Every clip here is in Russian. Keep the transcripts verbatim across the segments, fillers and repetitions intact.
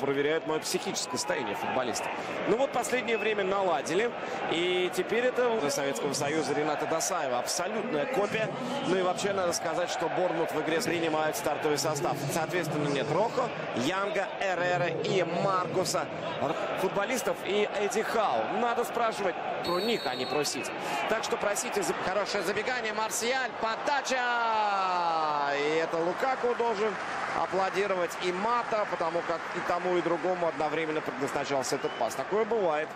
проверяют мое психическое состояние футболиста. Ну вот последнее время наладили. И теперь это Советского Союза Рената Досаева. Абсолютная копия. Ну и вообще надо сказать, что Борнмут в игре принимает стартовый состав. Соответственно, нет Рохо, Янга, Эррера и Маркуса. Футболистов и Эдди Хау. Надо спрашивать про них, а не про Сити. Так что просите за хорошее забегание. Марсиаль, подача! И это Лукаку должен аплодировать и Мата, потому как и тому, и другому одновременно предназначался этот пас. Такое бывает.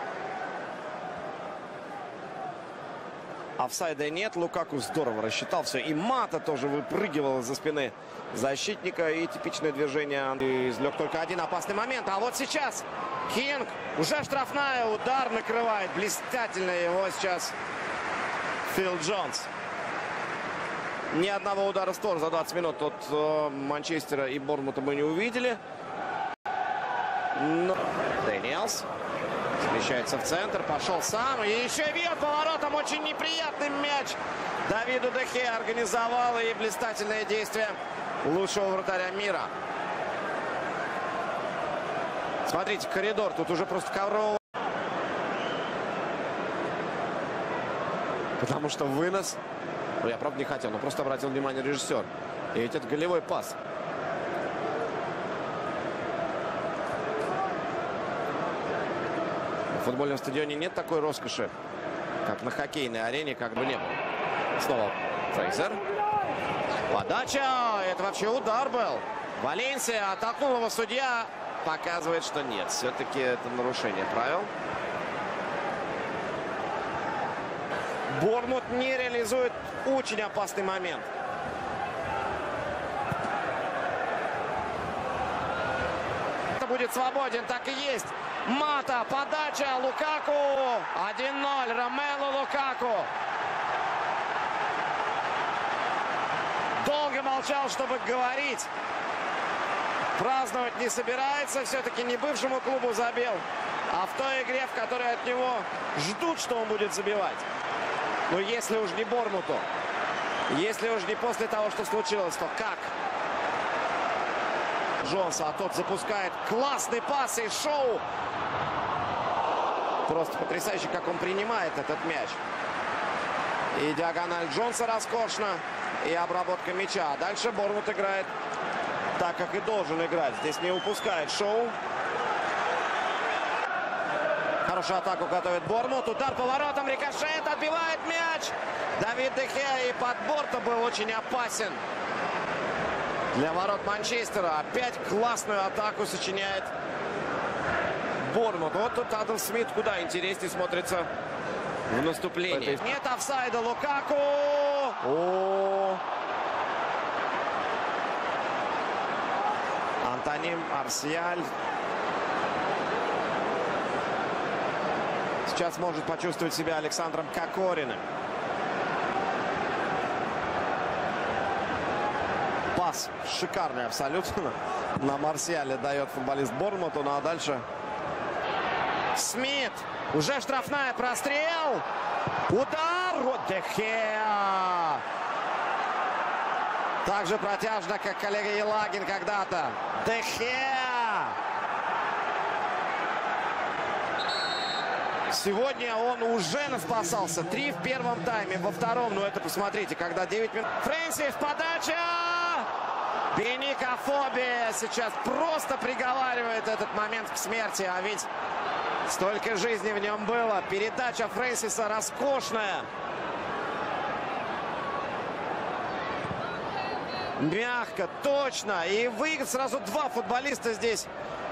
Офсайда нет. Лукаку здорово рассчитал все. И Мата тоже выпрыгивал из-за спины защитника. И типичное движение. И извлек только один опасный момент. А вот сейчас Кинг. Уже штрафная. Удар накрывает. Блистательно его сейчас Фил Джонс. Ни одного удара в створ за двадцать минут от э, Манчестера и Борнмута мы не увидели. Но... Дэниелс смещается в центр, пошел сам. И еще бьет поворотом. Очень неприятный мяч. Давиду де Геа организовал. И блистательное действие лучшего вратаря мира. Смотрите, коридор. Тут уже просто ковровый. Потому что вынос... Ну, я, правда, не хотел, но просто обратил внимание режиссер. И ведь это голевой пас. В футбольном стадионе нет такой роскоши, как на хоккейной арене, как бы не было. Снова Фрейзер. Подача! Это вообще удар был. Валенсия оттолкнул его судья. Показывает, что нет. Все-таки это нарушение правил. Борнмут не реализует очень опасный момент. Это будет свободен, так и есть. Мата, подача, Лукаку. один ноль, Ромелу Лукаку. Долго молчал, чтобы говорить. Праздновать не собирается. Все-таки не бывшему клубу забил, а в той игре, в которой от него ждут, что он будет забивать. Но если уж не Борнмуту, если уж не после того, что случилось, то как? Джонса, а тот запускает классный пас и шоу. Просто потрясающе, как он принимает этот мяч. И диагональ Джонса роскошно, и обработка мяча. Дальше Борнмут играет так, как и должен играть. Здесь не упускает шоу. Хорошую атаку готовит Борнмут. Удар поворотом, рикошет, отбивает мяч. Давид де Геа и подбор-то был очень опасен для ворот Манчестера. Опять классную атаку сочиняет Борнмут. Вот тут Адам Смит куда интереснее смотрится в наступлении. Нет офсайда. Лукаку. О! Антони Марсиаль. Сейчас может почувствовать себя Александром Кокориным. Пас шикарный абсолютно. На Марсиале дает футболист Борнмуту. Ну а дальше Смит. Уже штрафная, прострел. Удар. Вот де Геа. Так же протяжно, как коллега Елагин когда-то. Де Геа. Сегодня он уже наспасался. Три в первом тайме, во втором. Ну это посмотрите, когда девять минут. Фрэнсис, подача! Беникофобия сейчас просто приговаривает этот момент к смерти. А ведь столько жизни в нем было. Передача Фрэнсиса роскошная. Мягко, точно. И выиграть сразу два футболиста здесь